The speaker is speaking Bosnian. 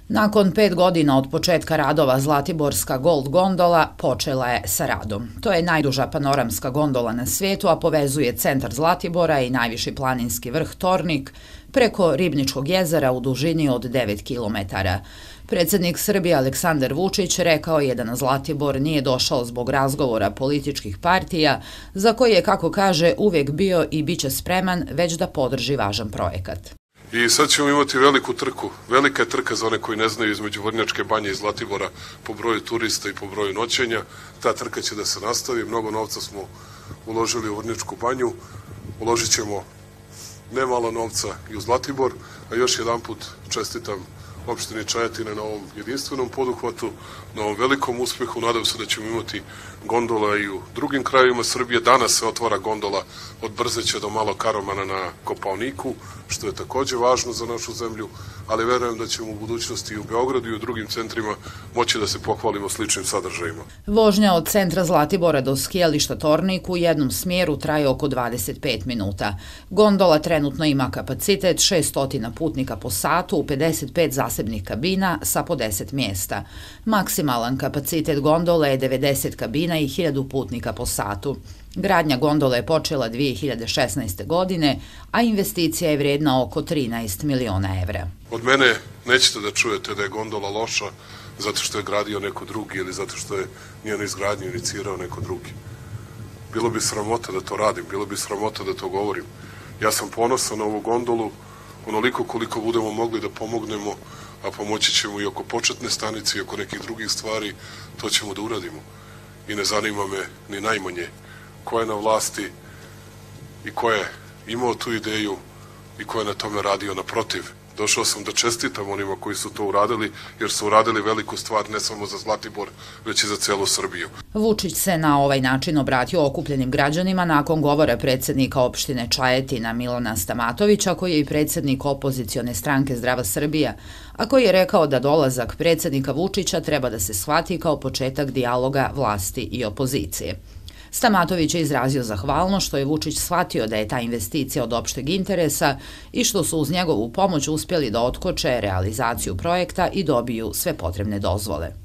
Nakon 5 godina od početka radova Zlatiborska Gold gondola počela je sa radom. To je najduža panoramska gondola na svijetu, a povezuje centar Zlatibora i najviši planinski vrh Tornik preko Ribničkog jezera u dužini od 9 km. Predsjednik Srbije Aleksandar Vučić rekao je da na Zlatibor nije došao zbog razgovora političkih partija, za koje je, kako kaže, uvijek bio i bit će spreman, već da podrži važan projekat. I sad ćemo imati veliku trku. Velika je trka za one koji ne znaju između Vrnjačke banje i Zlatibora po broju turista i po broju noćenja. Ta trka će da se nastavi. Mnogo novca smo uložili u Vrnjačku banju. Uložit ćemo nemalo novca i u Zlatibor. A još jedan put čestitam opštini Čajetina na ovom jedinstvenom poduhvatu, na ovom velikom uspehu. Nadam se da ćemo imati gondola i u drugim krajevima Srbije. Danas se otvara gondola od Brzeća do Malog Karomana na Kopaoniku, što je takođe važno za našu zemlju, ali verujem da ćemo u budućnosti i u Beogradu i u drugim centrima moći da se pohvalimo sličnim sadržajima. Vožnja od centra Zlatibora do skijališta Tornik u jednom smjeru traje oko 25 minuta. Gondola trenutno ima kapacitet 600 putnika po satu u 55 zasebnih kabina sa po 10 mjesta. Maksimalan kapacitet gondole je 90 kabina i 1000 putnika po satu. Gradnja gondole je počela 2016. godine, a investicija je vrijedna oko 13 miliona evra. Od mene nećete da čujete da je gondola loša zato što je gradio neko drugi ili zato što je njenu izgradnju inicirao neko drugi. Bilo bi sramota da to radim, bilo bi sramota da to govorim. Ja sam ponosan na ovu gondolu, onoliko koliko budemo mogli da pomognemo, a pomoći ćemo i oko početne stanice i oko nekih drugih stvari, to ćemo da uradimo. I ne zanima me ni najmanje ko je na vlasti i ko je imao tu ideju i ko je na tome radio. Naprotiv, došao sam da čestitam onima koji su to uradili, jer su uradili veliku stvar ne samo za Zlatibor, već i za celu Srbiju. Vučić se na ovaj način obratio okupljenim građanima nakon govora predsjednika opštine Čajetina Milana Stamatovića, koji je i predsjednik opozicione stranke Zdrava Srbija, a koji je rekao da dolazak predsjednika Vučića treba da se shvati kao početak dijaloga vlasti i opozicije. Stamatović je izrazio zahvalnost što je Vučić shvatio da je ta investicija od opšteg interesa i što su uz njegovu pomoć uspjeli da otkoče realizaciju projekta i dobiju sve potrebne dozvole.